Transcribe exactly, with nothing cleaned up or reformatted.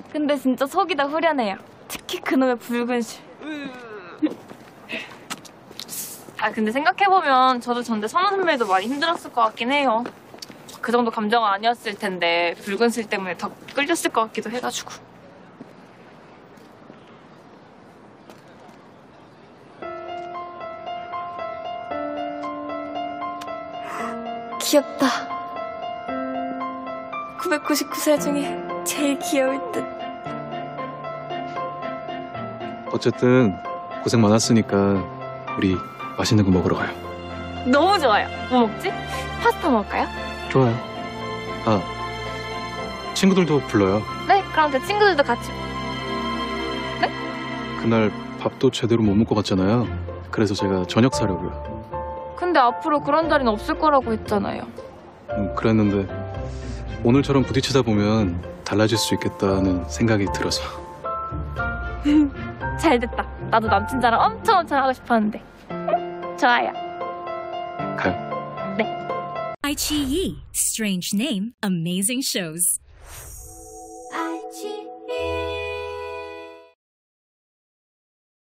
근데 진짜 속이 다 후련해요. 특히 그놈의 붉은 실. 아 근데 생각해보면 저도 전대 선우 선배도 많이 힘들었을 것 같긴 해요. 그 정도 감정은 아니었을 텐데 붉은 실 때문에 더 끌렸을 것 같기도 해가지고. 귀엽다. 구백구십구 살 중에 제일 귀여울 듯. 어쨌든 고생 많았으니까 우리 맛있는 거 먹으러 가요. 너무 좋아요. 뭐 먹지? 파스타 먹을까요? 좋아요. 아, 친구들도 불러요. 네, 그럼 제 친구들도 같이. 네? 그날 밥도 제대로 못 먹고 갔잖아요. 그래서 제가 저녁 사려고요. 근데 앞으로 그런 자리는 없을 거라고 했잖아요. 음, 그랬는데 오늘처럼 부딪히다 보면 달라질 수 있겠다는 생각이 들어서. 잘 됐다. 나도 남친 자랑 엄청 엄청 하고 싶었는데. 좋아요. 가요. 네. iQIYI. Strange name, amazing shows. iQIYI